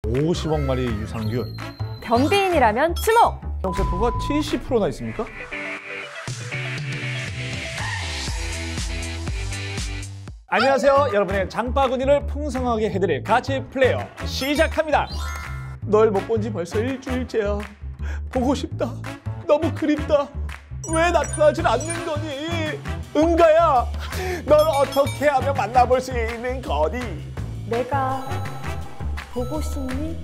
50억 마리의 유산균. 변비인이라면 주목! 면역세포가 70%나 있습니까? 안녕하세요. 여러분의 장바구니를 풍성하게 해드릴 가치 플레이어 시작합니다. 널 못 본 지 벌써 일주일째야. 보고 싶다. 너무 그립다. 왜 나타나질 않는 거니? 은가야, 널 어떻게 하면 만나볼 수 있는 거니? 내가 보고 싶니?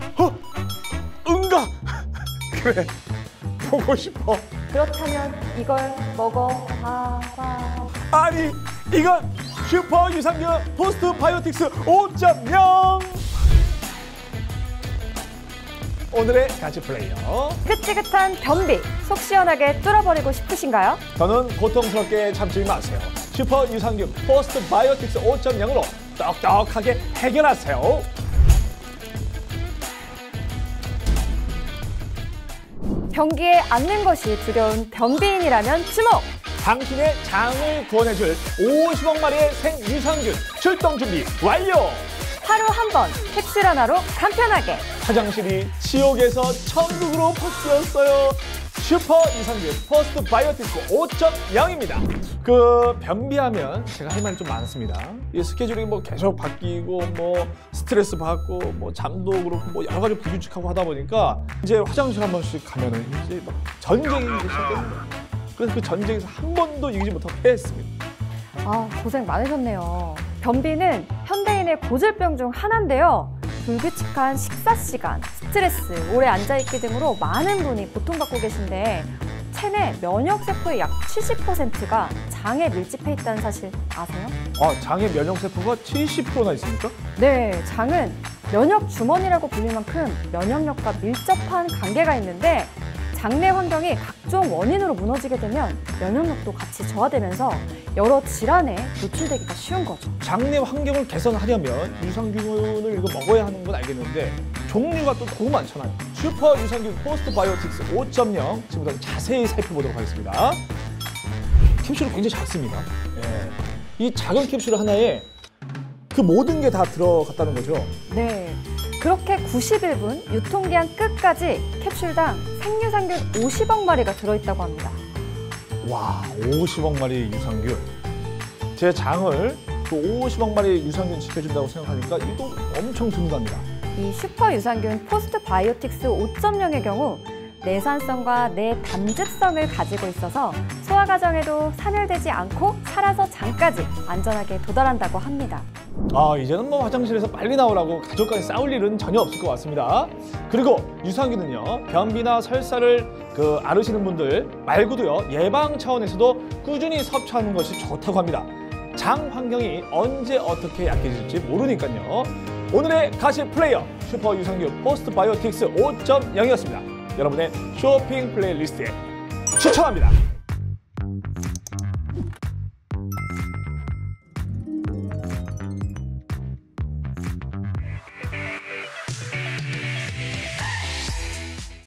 은가! 그래, 보고 싶어. 그렇다면 이걸 먹어봐봐. 아니, 이건 슈퍼 유산균 포스트 바이오틱스 5.0. 오늘의 가치 플레이어. 끄지긋한 변비, 속 시원하게 뚫어버리고 싶으신가요? 저는 고통스럽게 참지 마세요. 슈퍼 유산균 포스트 바이오틱스 5.0으로 똑똑하게 해결하세요. 변기에 앉는 것이 두려운 변비인이라면 주목! 당신의 장을 구원해줄 50억 마리의 생유산균 출동 준비 완료! 하루 한 번 캡슐 하나로 간편하게! 화장실이 지옥에서 천국으로 바뀌었어요. 슈퍼 유산균 포스트 바이오틱스 5.0입니다. 그 변비하면 제가 할 말이 좀 많습니다. 이 스케줄이 뭐 계속 바뀌고 뭐 스트레스 받고 뭐 잠도 그렇고 뭐 여러 가지 불규칙하고 하다 보니까 이제 화장실 한 번씩 가면은 이제 막 전쟁이 시작됩니다. 그래서 그 전쟁에서 한 번도 이기지 못하고 패했습니다. 아, 고생 많으셨네요. 변비는 현대인의 고질병 중 하나인데요. 불규칙한 식사 시간, 스트레스, 오래 앉아있기 등으로 많은 분이 고통받고 계신데 체내 면역세포의 약 70%가 장에 밀집해 있다는 사실 아세요? 장의 면역세포가 70%나 있습니까? 네, 장은 면역 주머니라고 불릴 만큼 면역력과 밀접한 관계가 있는데 장내 환경이 각종 원인으로 무너지게 되면 면역력도 같이 저하되면서 여러 질환에 노출되기가 쉬운 거죠. 장내 환경을 개선하려면 유산균을 이거 먹어야 하는 건 알겠는데 종류가 또 너무 많잖아요. 슈퍼 유산균 포스트 바이오틱스 5.0 지금부터 자세히 살펴보도록 하겠습니다. 캡슐이 굉장히 작습니다. 이 작은 캡슐 하나에 그 모든 게 다 들어갔다는 거죠. 네, 그렇게 91분 유통기한 끝까지 캡슐당 생유산균 50억 마리가 들어있다고 합니다. 와, 50억 마리의 유산균. 제 장을 그 50억 마리의 유산균 지켜준다고 생각하니까 이거 엄청 든든합니다. 이 슈퍼 유산균 포스트 바이오틱스 5.0의 경우 내산성과 내담즙성을 가지고 있어서 소화 과정에도 산열되지 않고 살아서 장까지 안전하게 도달한다고 합니다. 이제는 뭐 화장실에서 빨리 나오라고 가족과의 싸울 일은 전혀 없을 것 같습니다. 그리고 유산균은요, 변비나 설사를 앓으시는 분들 말고도요, 예방 차원에서도 꾸준히 섭취하는 것이 좋다고 합니다. 장 환경이 언제 어떻게 약해질지 모르니까요. 오늘의 가치 플레이어 슈퍼 유산균 포스트 바이오틱스 5.0이었습니다. 여러분의 쇼핑 플레이리스트에 추천합니다.